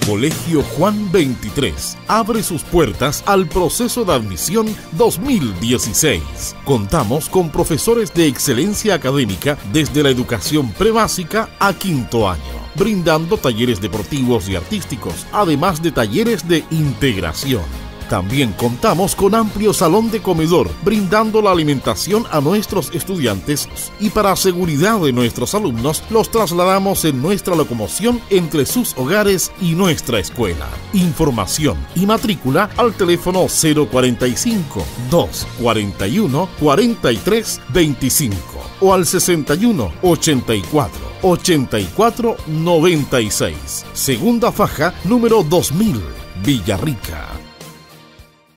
Colegio Juan 23 abre sus puertas al proceso de admisión 2016. Contamos con profesores de excelencia académica desde la educación prebásica a quinto año, brindando talleres deportivos y artísticos, además de talleres de integración. También contamos con amplio salón de comedor, brindando la alimentación a nuestros estudiantes, y para seguridad de nuestros alumnos, los trasladamos en nuestra locomoción entre sus hogares y nuestra escuela. Información y matrícula al teléfono 045-241-4325 o al 61-84-84-96. Segunda faja número 2000, Villarrica.